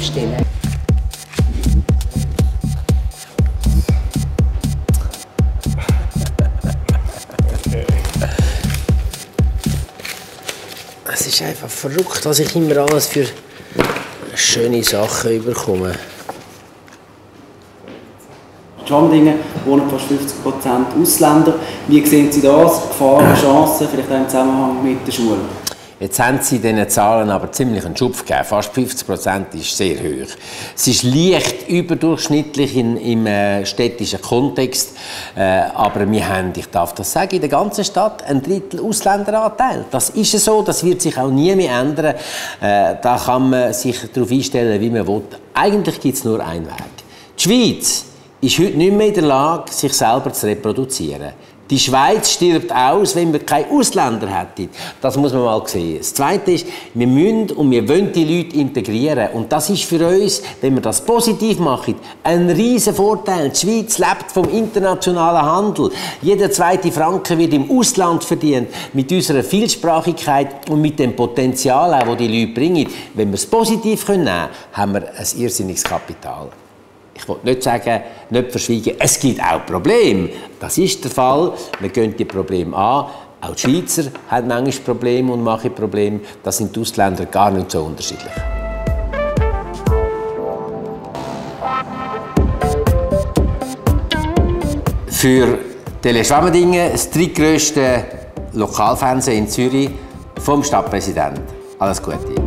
aufstellen. Es ist einfach verrückt, was ich immer alles für schöne Sachen bekomme. Schwamdingen wohnen fast 50% Ausländer. Wie sehen Sie das? Gefahren, Chancen, vielleicht auch im Zusammenhang mit der Schule? Jetzt haben Sie diesen Zahlen aber ziemlich einen Schub gegeben. Fast 50% ist sehr hoch. Es ist leicht überdurchschnittlich im städtischen Kontext. Aber wir haben, ich darf das sagen, in der ganzen Stadt ein Drittel Ausländeranteil. Das ist so, das wird sich auch nie mehr ändern. Da kann man sich darauf einstellen, wie man will. Eigentlich gibt es nur einen Weg. Die Schweiz ist heute nicht mehr in der Lage, sich selber zu reproduzieren. Die Schweiz stirbt aus, wenn wir keine Ausländer hätten. Das muss man mal sehen. Das Zweite ist, wir müssen und wir wollen die Leute integrieren. Und das ist für uns, wenn wir das positiv machen, ein riesen Vorteil. Die Schweiz lebt vom internationalen Handel. Jeder zweite Franken wird im Ausland verdient. Mit unserer Vielsprachigkeit und mit dem Potenzial, das die Leute bringen. Wenn wir es positiv nehmen können, haben wir ein irrsinniges Kapital. Ich will nicht sagen, nicht verschweigen, es gibt auch Probleme. Das ist der Fall. Wir gehen die Probleme an. Auch die Schweizer haben manchmal Probleme und machen Probleme. Das sind die Ausländer gar nicht so unterschiedlich. Für Tele Schwamendingen das drittgrösste Lokalfernsehen in Zürich vom Stadtpräsidenten. Alles Gute.